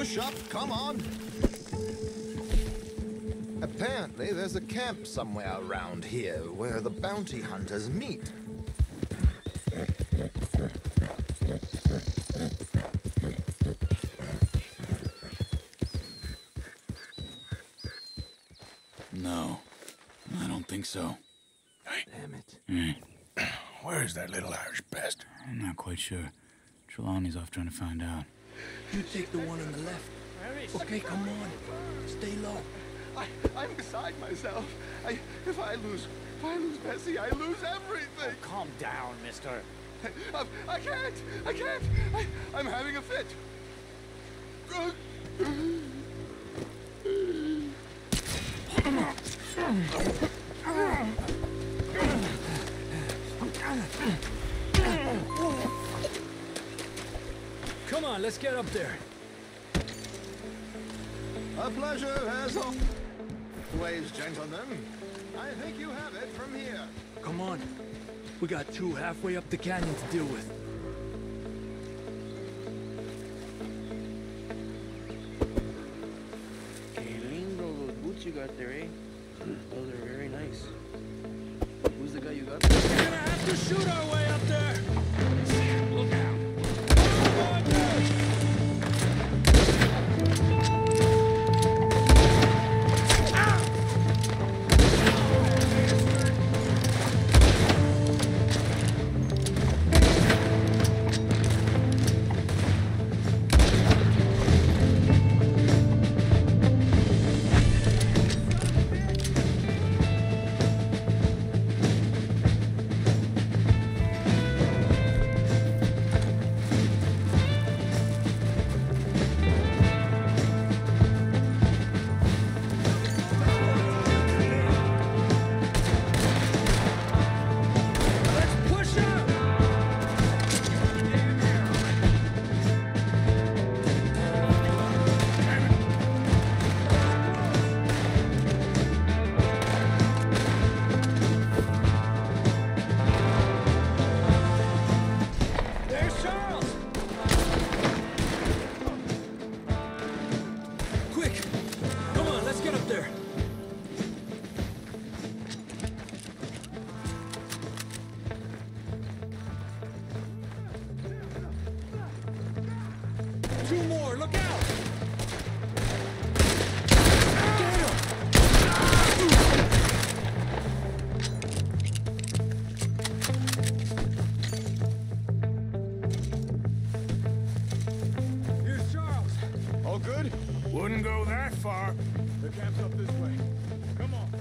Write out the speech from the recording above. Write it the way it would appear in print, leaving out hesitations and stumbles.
Push up, come on. Apparently, there's a camp somewhere around here where the bounty hunters meet. No, I don't think so. Hey. Damn it. Where is that little Irish pest? I'm not quite sure. Trelawney's off trying to find out. You take the one on the left. Okay, come on. Stay low. I'm beside myself. If I lose Bessie, I lose everything. Oh, calm down, mister. I can't. I'm having a fit. Come on, let's get up there. A pleasure, as always, gentlemen. I think you have it from here. Come on. We got two halfway up the canyon to deal with. Qué lindo those boots you got there, eh? Those are very nice. Who's the guy you got? We're gonna have to shoot our way up there! Look out! Two more, look out! Get him! Here's Charles. All good? Wouldn't go that far. The camp's up this way. Come on.